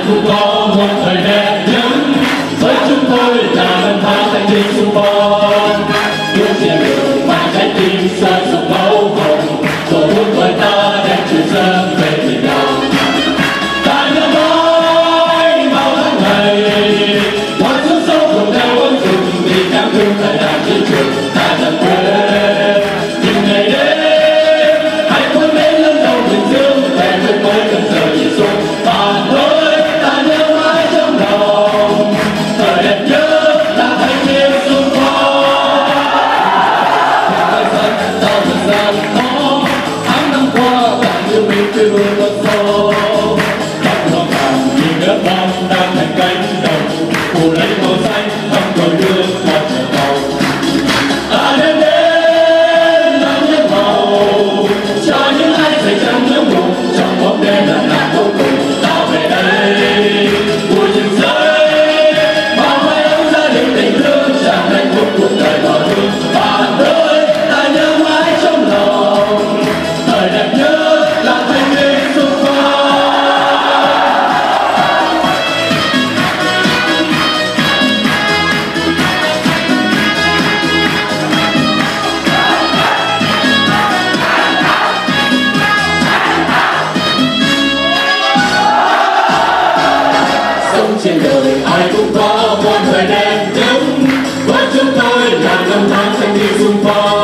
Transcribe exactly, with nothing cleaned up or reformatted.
cũng có một thời đẹp nhất, với chúng tôi là năm tháng thanh niên xung phong. Những chiến đường mang trái tim soi sục máu hồng, rồi hút với ta đem truyền dân về miền Nam. Ta nhớ mãi bao tháng ngày, hoa xuân sâu cùng theo vẫn rừng vì cảm thương tại đàn chiến trường. Ta chẳng quên những ngày đêm, hãy cuốn đến lần đầu bình dương về với mới cần giờ nhìn xuân. Và thôi ta nhớ mãi trong lòng, thời đẹp nhất là thanh niên xung phong. Thời gian sau thời gian đó, tháng năm qua bạn yêu mình quê hương con sâu. Khắp lòng hàng nhìn nước bóng đang thành cánh đồng, phủ lấy màu xanh thăm cội nước một trời tàu. Ta đêm đến nắng nhấp màu, cho những ai dậy trong nước ngục, trong bóng đêm là nàng vô cùng. Ta về đây vui rực rỡ, bao mái ấm gia đình tình thương, tràn hạnh phúc cuộc đời thọ thương. Bạn ơi ta nhớ mãi trong lòng, thời đẹp nhất là thanh niên xung phong. Sống trên đời ai cũng có một thời đẹp nhất, với chúng tôi là năm tháng thanh niên xung phong.